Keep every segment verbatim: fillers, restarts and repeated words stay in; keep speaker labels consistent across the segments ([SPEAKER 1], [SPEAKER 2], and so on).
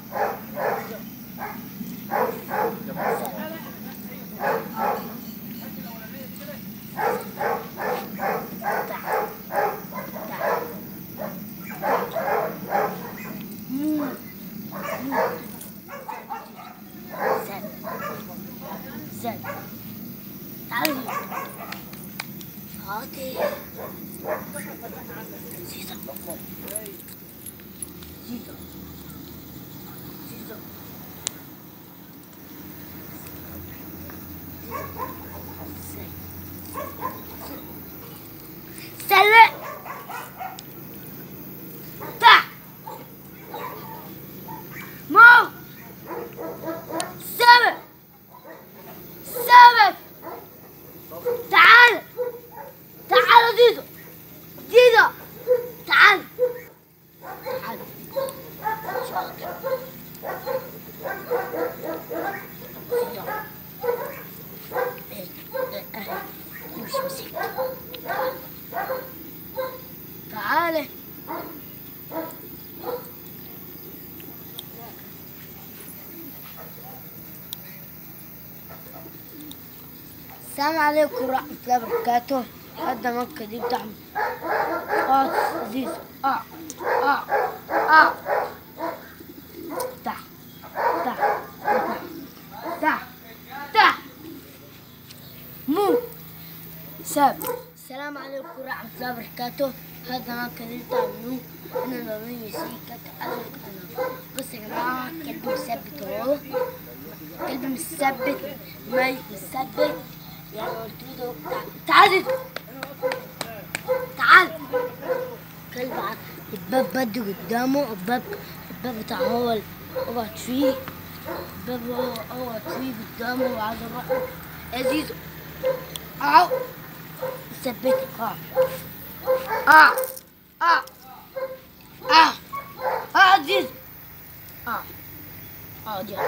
[SPEAKER 1] زين تعالي هاتي زيزو زيزو زيزو سلام تع مو سبت سبت تعال تعال زيزو زيزو تعال تعال شاطر زيزو ايه ايه مش مسكت تعال السلام عليكم ورحمة الله وبركاته. هذا مكة دي بتاع اه زيزو اه اه اه تح تح تح تح تح مو ساب. السلام عليكم ورحمة الله وبركاته. هذا مكة دي بتاع منو انا نورين مسيكة تعالوا انا بص يا جماعة كلبي مثبت اهو كلبي مثبت ميت مثبت يعني قلت له تعال تعال كلب الباب بدي قدامه الباب الباب بتاع هو اقعد فيه الباب هو اقعد فيه قدامه وعايز اروح يا زيزو اهو ثبتك اه اه اه اه اه زيزو اه اه دي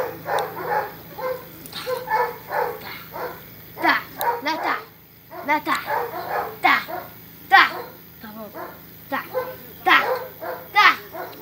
[SPEAKER 1] تع لا تع لا تع تع تع تمام تع تع تع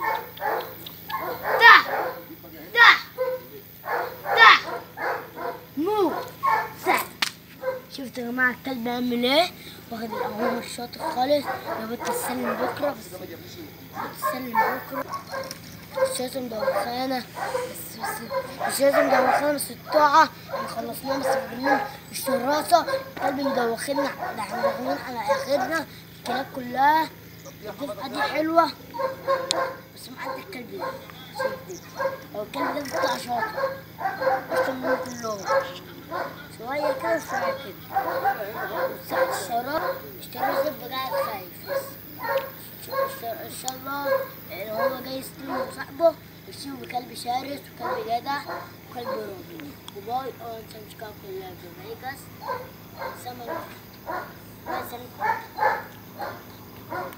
[SPEAKER 1] تع تع تع مو سع. شفتوا يا جماعة الكلب بيعمل ايه؟ واخد القهوة الشاطر خالص. يا بنت تسلم بكرة بس تسلم بكرة مش لازم مدوخانة بس بس مش لازم مدوخانة بس الطاعة احنا خلصناها بس فاضلين الشراسة. الكلب مدوخنا ده احنا داخلين على آخرنا. الكلاب كلها الدفعة دي حلوة بس معدي الكلب ده هو الكلب ده بتاع شاطر أحسن منهم كلهم شوية كده وشوية كده. ساعة الشراب اشتري زب قاعد خايف بس ان شاء الله يعني هو جاي يستلم صاحبه يشوف بكلب شرس وكلب جدع وكلب راجل وباي اه انت مش كده كلها جمايكس سمك مثلا